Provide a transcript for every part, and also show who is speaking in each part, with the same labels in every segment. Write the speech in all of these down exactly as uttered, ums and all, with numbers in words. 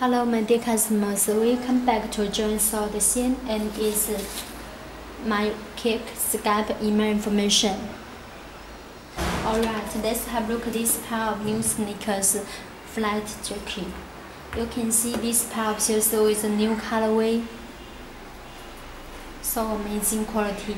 Speaker 1: Hello, my dear customers. Welcome back to Join Saw the Xian, and it's my kick Skype email information. Alright, let's have a look at this pair of new sneakers, flight jockey. You can see this pair of shoes with a new colorway. So amazing quality.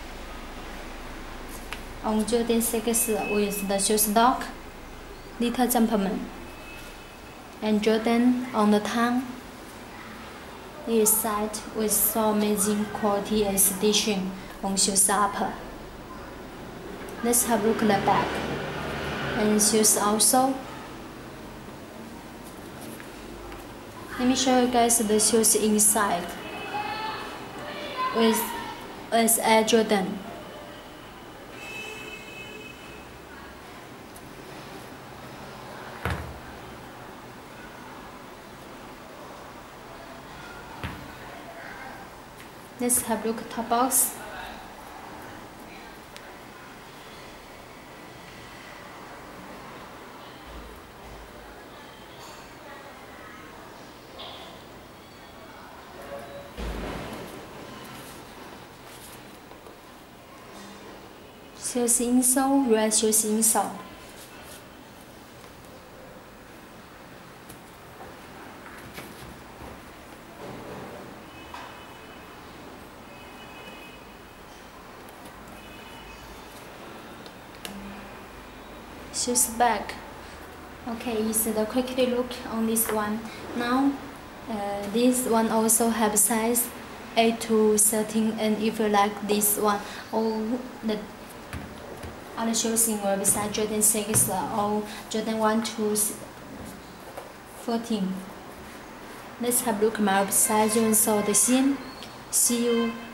Speaker 1: On Jordan six with the shoe stock, little Jumpman, and Jordan on the tongue. This side with so amazing quality and stitching on shoes upper. Let's have a look at the back and shoes also. Let me show you guys the shoes inside with with Air Jordan. Let's have a look at top box. Shoes insole, red shoes insole. Shoes back. Okay, it's the quickly look on this one. Now, uh, this one also have size eight to thirteen, and if you like this one, all the other shoes in website Jordan six or Jordan one to fourteen. Let's have a look at my website Join Saw the Xian. See you.